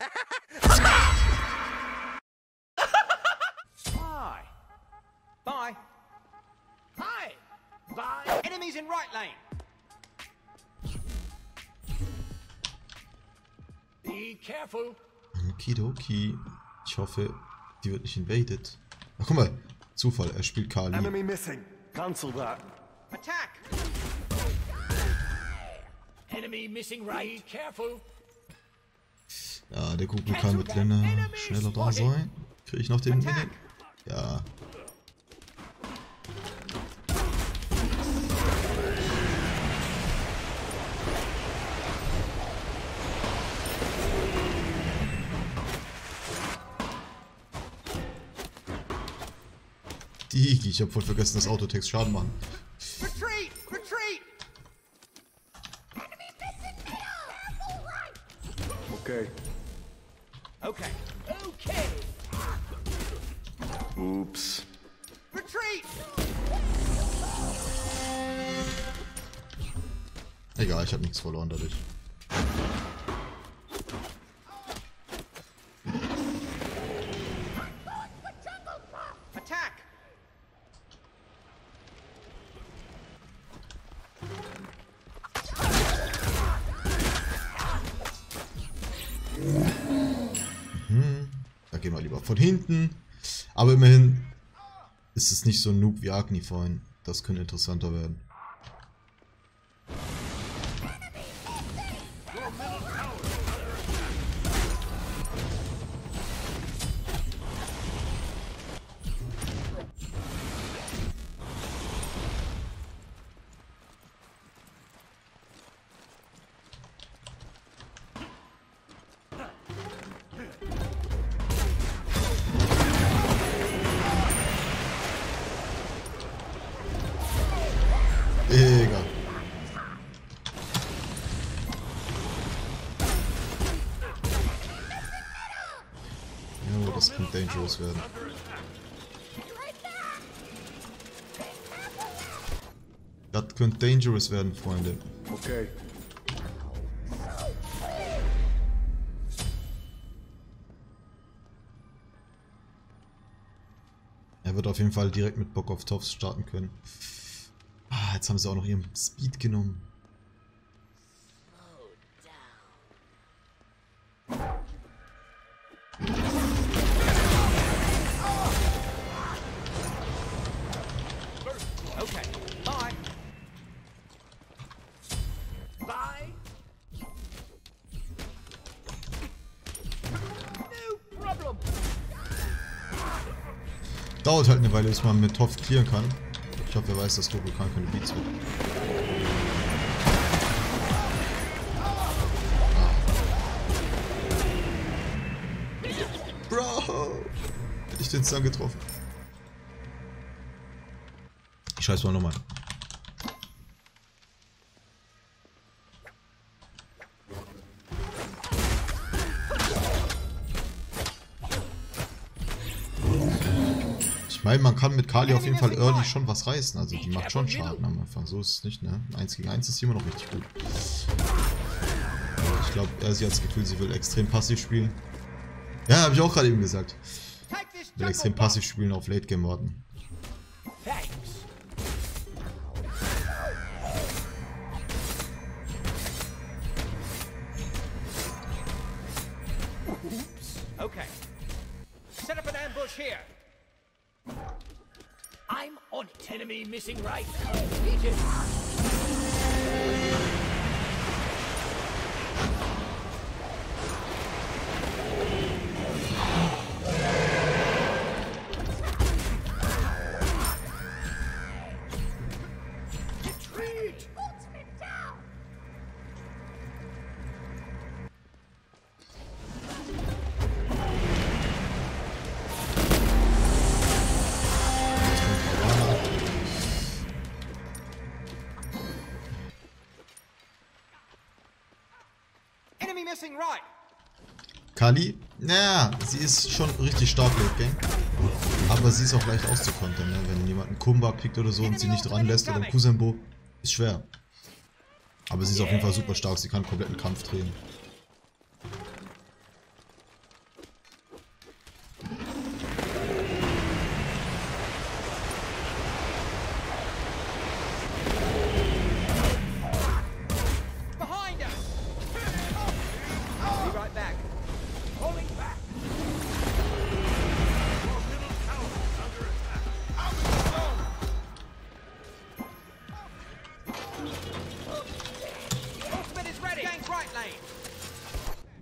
Hi. Bye. Hi. Bye. Enemies in right lane. Be careful. Okidoki. Ich hoffe, die wird nicht invaded. Ach, guck mal. Zufall, er spielt Kali. Enemy missing. Cancel that. Attack. Enemy missing right. Be careful. Ja, der Kugeln kann mit Lenne schneller da sein. Kriege ich noch den Minion? Ja. Digi, ich hab voll vergessen, dass Autotext Schaden machen. Retreat! Retreat! Okay. Okay. Okay. Oops. Retreat! Egal, ich habe nichts verloren dadurch. Attack! Da gehen wir lieber von hinten. Aber immerhin ist es nicht so ein Noob wie Agni vorhin. Das könnte interessanter werden. Digga. Jo, das könnte dangerous werden. Das könnte dangerous werden, Freunde. Okay. Er wird auf jeden Fall direkt mit Bock auf Toffs starten können. Ah, jetzt haben sie auch noch ihren Speed genommen. Okay. Bye. Bye. No problem. Dauert halt eine Weile, bis man mit Toff clearen kann. Ich hoffe, er weiß, dass Doppelkran keine Beats hat. Bro! Hätte ich den Stun getroffen. Ich scheiß mal nochmal. Ich meine, man kann mit Kali auf jeden Fall early schon was reißen. Also die macht schon Schaden am Anfang. So ist es nicht, ne? 1 gegen 1 ist sie immer noch richtig gut. Ich glaube, sie hat das Gefühl, sie will extrem passiv spielen. Ja, habe ich auch gerade eben gesagt. Will extrem passiv spielen auf Late Game warten. Okay. Set up an ambush here. I'm on it. Enemy missing right. Completed. Retreat. Ultimate down. Enemy missing right. Kali, naja, sie ist schon richtig stark Late Game. Aber sie ist auch leicht auszukontern, ne? Wenn jemand einen Kumba pickt oder so und sie nicht ranlässt oder einen Kusenbo, ist schwer. Aber sie ist auf jeden Fall super stark, sie kann einen kompletten Kampf drehen.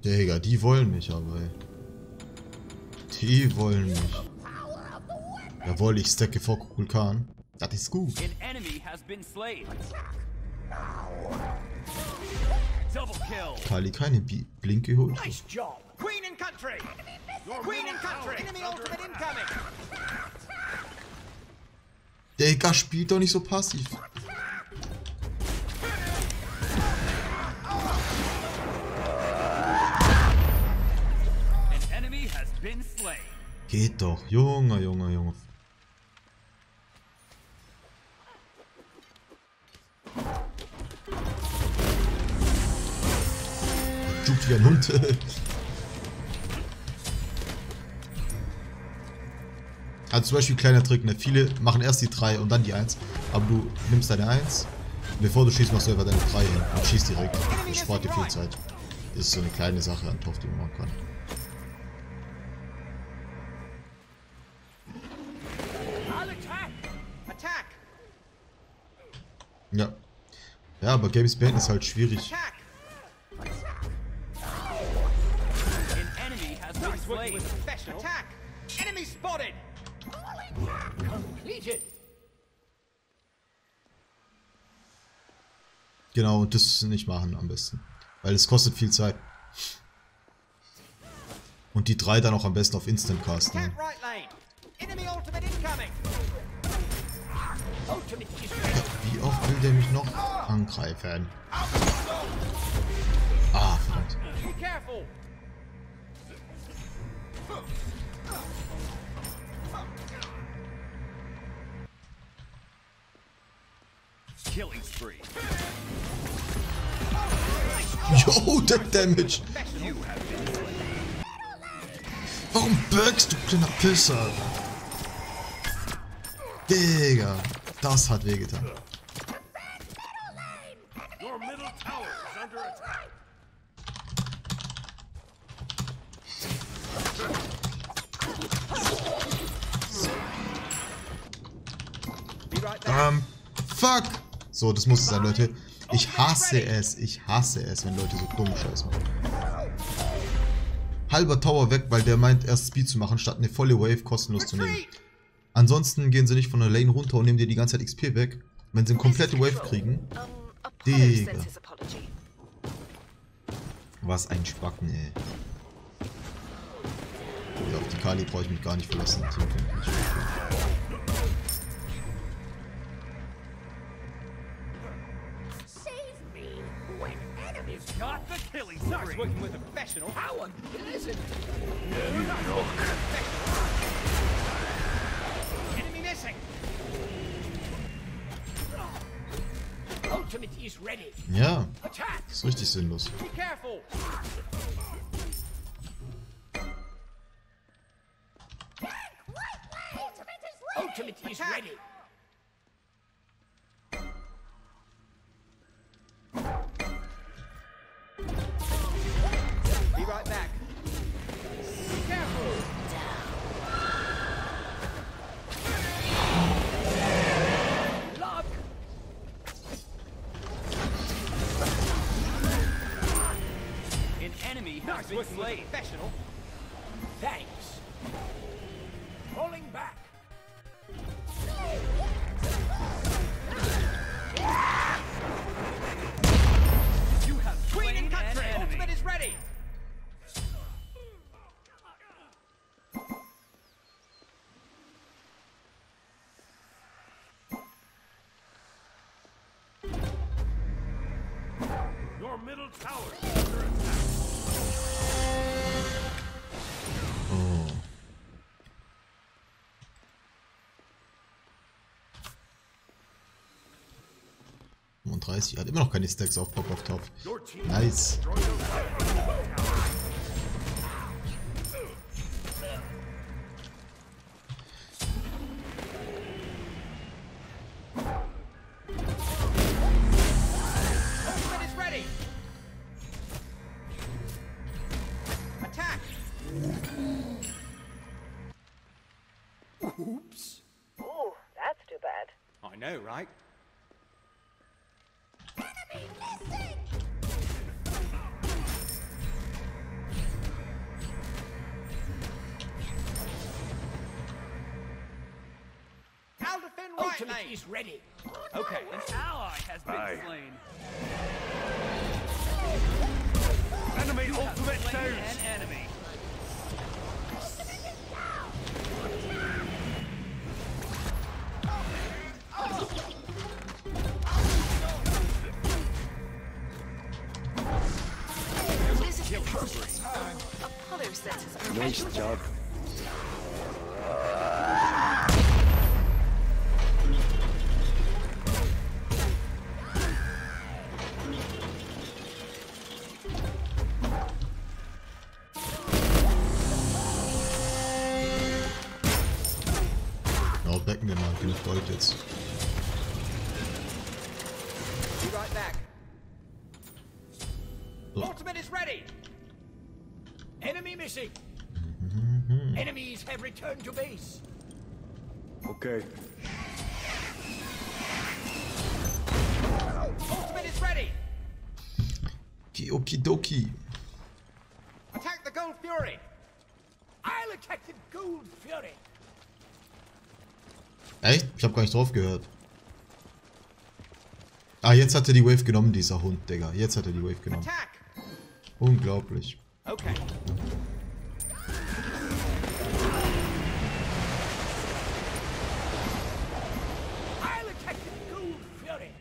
Digga, die wollen mich aber, ey. Die wollen mich. Jawohl, ich stacke vor Vulkan. Das ist gut. An enemy has been slain. Double kill. Kali keine Blink geholt. Nice job. Queen in country. Queen in country. Enemy ultimate incoming. Digga, spielt doch nicht so passiv. An enemy has been slain. Geht doch. Junge, Junge, Junge. Juckt wie ein Hund. Also zum Beispiel kleiner Trick, ne? Viele machen erst die 3 und dann die 1. Aber du nimmst deine 1. Bevor du schießt, machst du einfach deine 3 hin und schießt direkt. Das spart dir viel Zeit. Ist so eine kleine Sache an Torf, die man machen kann. Attack. Ja. Ja, aber Games beenden ist halt schwierig. Attack. An enemy has been Nice working slain. with professional. Attack. Enemy spotted. Completed. Genau, und das nicht machen am besten. Weil es kostet viel Zeit. Und die 3 dann auch am besten auf Instant casten. Attack right lane. Enemy ultimate incoming. Ultimate is Wie oft will der mich noch angreifen? Ah, verdammt. Be careful. Killing spree. Yo, der Damage. You have been slain. Warum bugst du, kleiner Pisser? Digga, das hat wehgetan. Your middle tower is under attack. Be right back. Fuck! So, das muss es sein, Leute. Ich hasse es, wenn Leute so dumm Scheiß machen. Halber Tower weg, weil der meint, erst Speed zu machen, statt eine volle Wave kostenlos zu nehmen. Ansonsten gehen sie nicht von der Lane runter und nehmen dir die ganze Zeit XP weg. Wenn sie eine komplette Wave kriegen. Digga. Was ein Spacken, ey. Ja, auf die Kali brauche ich mich gar nicht verlassen. Team kennt mich. Got the killing Nice spree. working with a professional. How unpleasant. Enemy missing. Ultimate is ready. Ja, Attack. ist richtig sinnlos. Be careful. Ultimate is ready. Be right back. Be careful. Lock. An enemy has Nice been working with a slain. professional. Thanks. Falling back. You have Queen slain in an country. enemy. Ultimate is ready. Your middle tower is under attack. Oh. Und 30 hat immer noch keine Stacks auf Pop auf Top. Your team Nice. destroyed a Ultimate is ready. Attack. Oops. Ooh, that's too bad. I know, right? ultimate is ready. Okay, an ally has been Aye. slain. Enemy You have ultimate slain down. an enemy. This is Apollo sets his Nice job. Ja, becken wir mal. Genug Gold jetzt. Be right back. So. Ultimate is ready. Enemy missing. Enemies have returned to base. Okay. Ultimate is ready. Okidoki. Attack the Gold Fury. I'll attack the Gold Fury. Echt? Ich hab gar nicht drauf gehört. Ah, jetzt hat er die Wave genommen, dieser Hund, Digga. Jetzt hat er die Wave genommen. Attack. Unglaublich. Okay. I'll attack the Gold Fury.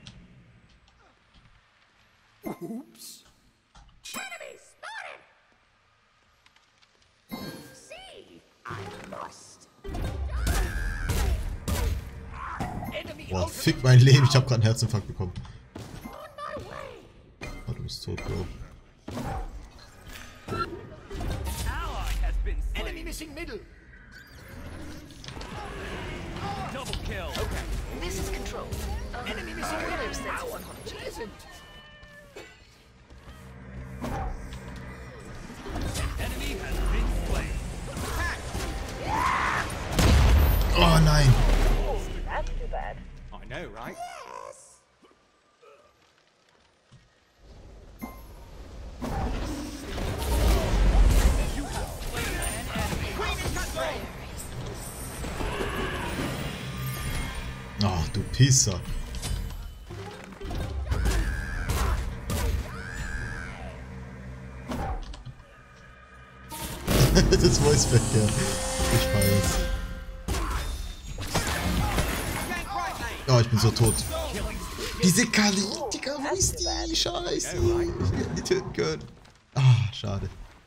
Oops. Enemy spotted! See, I'm lost. Enemy Boah, ultimate fick mein Leben. Ich hab gerade einen Herzinfarkt bekommen. On my way! Oh, du bist tot, Bro. Ally has been slain. enemy missing middle. Double kill. Okay. This is control. Enemy missing Apollo middle. sets How his unpleasant. Enemy has been slain. Attack. Oh nein. Oh, that's too bad. I know, right? Queen in country. Ach, du Pisser. Das Voiceback, ja. Ich feier's. Gank right lane. Oh, ich bin so tot. Diese Kali, Digga, wo ist die? Scheiße. Ich hätte die töten können. Ah, schade.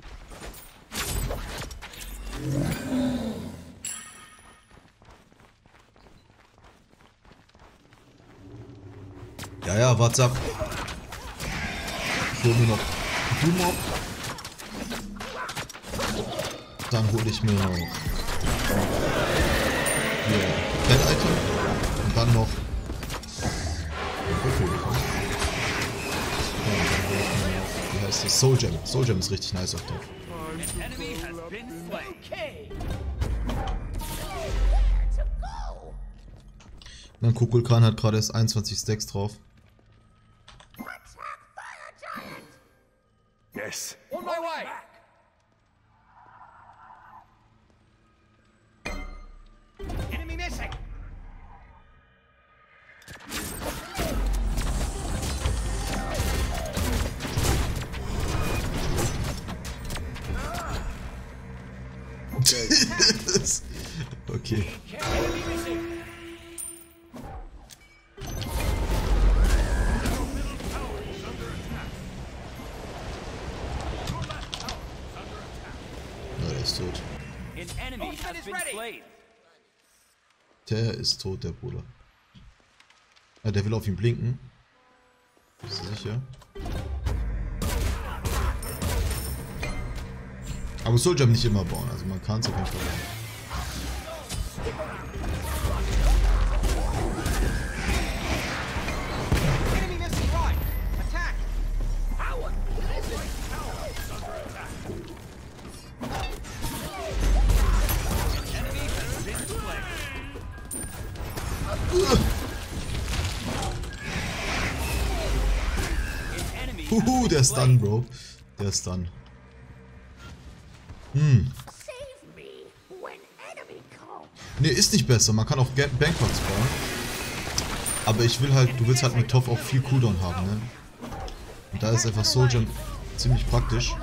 Ja, ja, what's up? Ich hol mir noch Mob. Dann hole ich mir noch hier Pet Item und dann noch wie heißt das? Soul Gem. Soul Gem ist richtig nice auf der. An enemy has been slain. Okay. To go! Mein Kukulkan hat gerade erst 21 Stacks drauf. Attack Fire Giant! Yes. On my way. Enemy missing. Okay. Enemy missing. Ja, der ist tot. An enemy has been slain. Der ist tot, der Bruder. Ja, der will auf ihn blinken. Bist du sicher? Aber Soul Gem nicht immer bauen, also man kann es auf jeden Fall bauen. Enemy missing right. Attack. How unpleasant. Enemy has been slain. An enemy has Huhu, been der slain. Stun, Bro. Der Stun. Save me when enemy comes. Ne, ist nicht besser. Man kann auch Bankbox bauen. Aber ich will halt, du willst halt mit Toph auch viel Cooldown haben, ne? Und da ist einfach Soul Gem ziemlich praktisch.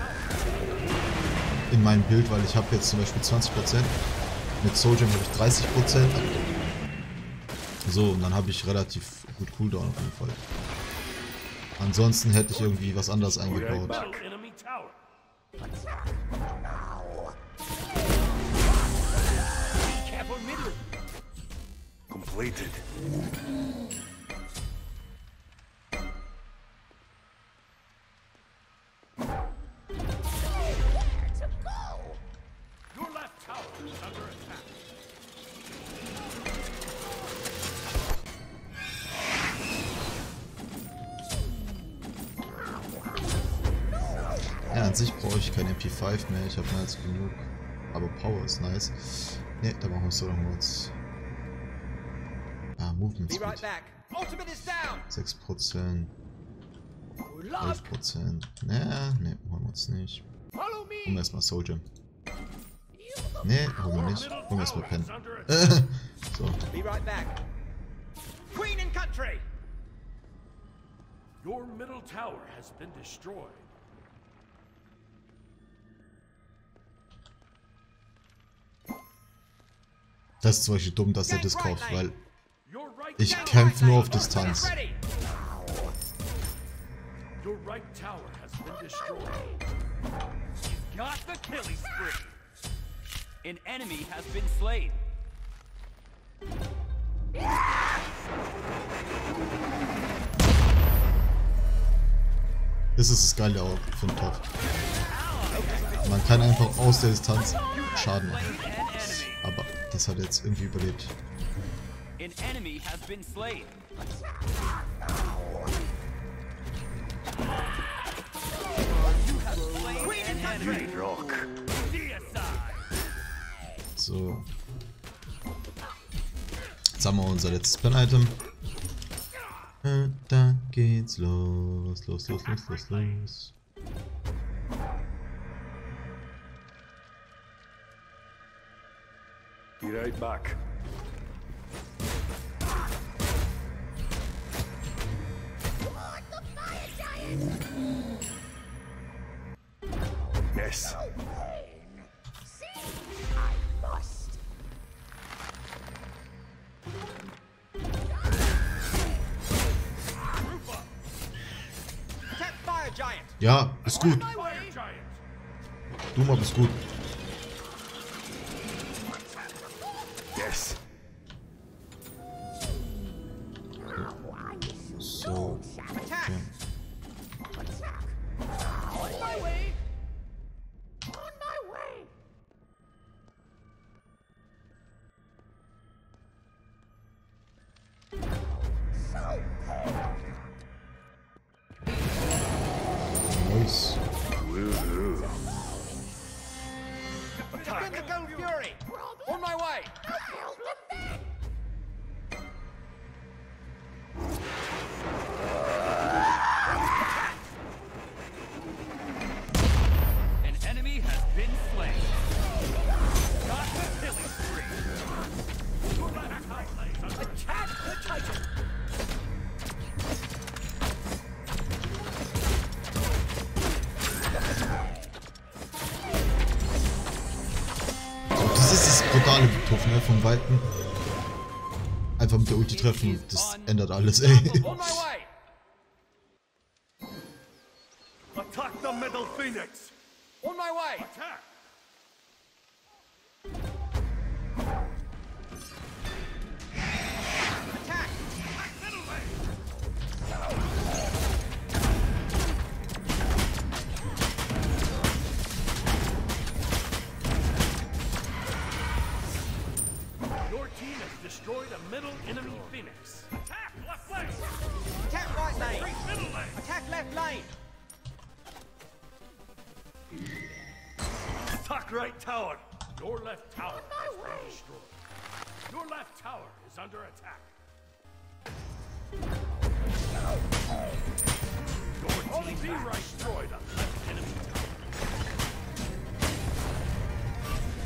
In meinem Bild, weil ich habe jetzt zum Beispiel 20%. Mit Soul Gem habe ich 30%. So, und dann habe ich relativ gut Cooldown auf jeden Fall. Ansonsten hätte ich irgendwie was anderes eingebaut. Enemy tower. Careful middle. Completed. To go. Your left tower is under attack. Ja, an sich brauche ich kein MP5 mehr, ich habe mehr als genug. Aber Power ist nice. Ne, da machen wir so noch kurz. Ah, Movement Be right Speed. back. Ultimate is down. 6%, Love. 11%. Ne, holen wir uns nicht. Follow Holen wir me. erstmal Soul Gem. Ne, holen wir nicht. Holen wir erstmal Pen. Under attack. So. Be right back. Queen and country. Your middle tower has been destroyed. Das ist zum Beispiel dumm, dass er das kauft, weil Your right ich tower. kämpfe nur auf Ultimate Distanz. ready. Your right tower has been destroyed. Got the killing spree. An enemy has been slain. Das ist das Geile auch für den Topf. Man kann einfach aus der Distanz Schaden machen. Slain an enemy. Aber das hat jetzt irgendwie überlebt. An enemy has been slain. You have slain an enemy. Rock. Deicide. So. Jetzt haben wir unser letztes Pen-Item. Da geht's los. Los. Be right back. Yes. See, I must. Attack fire giant. Ja, ist gut. My way. Giant. Du mal bist gut. Yes. So. Attack. Ja. On my way. On my way. So Nice. Woohoo. Bring the gold fury. On my way. An enemy has been slain. Got the killing spree. Attack the titan. So, das ist das brutale Topf, ne? Vom Weiten. Einfach mit der Ulti treffen, das ändert alles, ey. On my way. Attack the middle phoenix. On my way. Attack. Attack. Your team has destroyed a middle enemy phoenix. Attack left lane. Attack right lane. Middle lane. Attack left lane. Attack right tower. Your left tower has been destroyed. Your left tower is under attack. Your team destroyed a left enemy tower.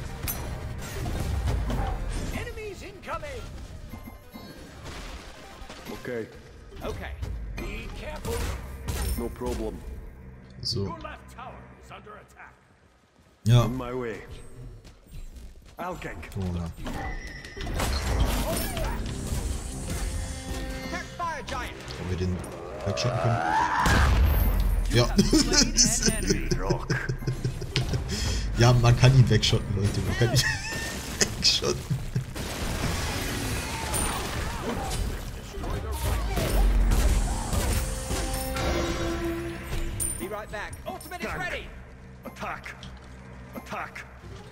Enemies incoming. Okay, Okay. Be careful. no problem. So. Your left tower is under attack. Ja. On my way. I'll gank. Oh, ja. Fire giant. Ob wir den wegschotten können? Ja. Slain an enemy. Rock. Ja, man kann ihn wegschotten, Leute. Man kann ihn wegschotten. Be right back. Ultimate is Tank. ready. Attack. Attack.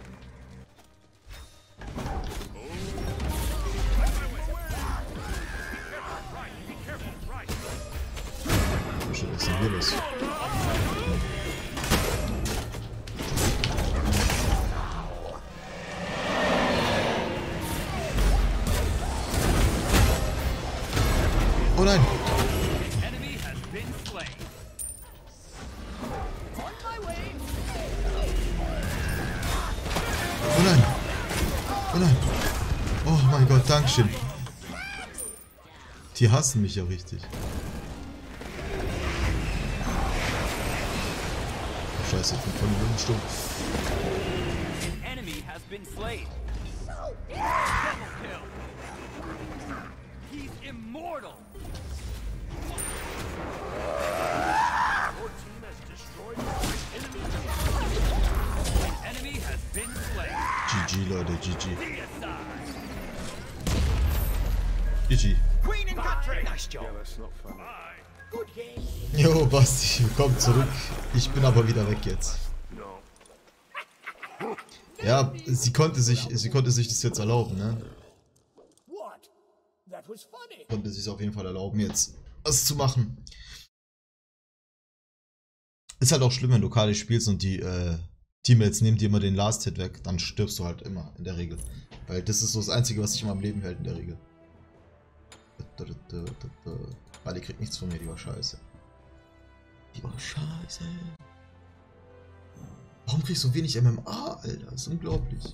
Shit, was ist denn hier los? Oh nein! Enemy has been slain. Oh nein! Oh nein! Oh mein Gott, Dankeschön! Die hassen mich ja richtig. Oh, Scheiße, ich bin von dem Wind stumm. An enemy has been slain. Double kill. He's immortal. Your team has destroyed an enemy. Enemy has been slain. GG, Leute, GG. Deicide. GG. Queen and country. Nice job. Yeah, that's not funny. Good game. Jo, Basti, willkommen zurück. Ich bin aber wieder weg jetzt. No. Ja, sie konnte sich das jetzt erlauben, ne? What? That was funny. Konnte sich auf jeden Fall erlauben, jetzt was zu machen. Ist halt auch schlimm, wenn du Kali spielst und die Teammates nehmen dir immer den Last Hit weg, dann stirbst du halt immer, in der Regel. Weil das ist so das Einzige, was dich immer am Leben hält, in der Regel. Kali kriegt nichts von mir, die war scheiße. Die war scheiße. Warum kriegst du so wenig MMA, Alter? Das ist unglaublich.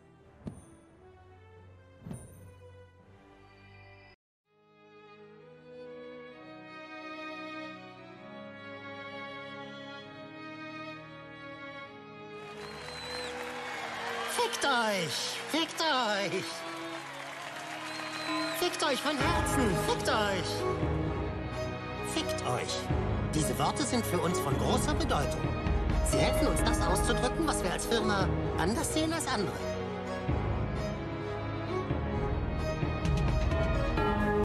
Fickt euch! Fickt euch! Fickt euch von Herzen! Fickt euch! Fickt euch! Diese Worte sind für uns von großer Bedeutung. Sie helfen uns, das auszudrücken, was wir als Firma anders sehen als andere.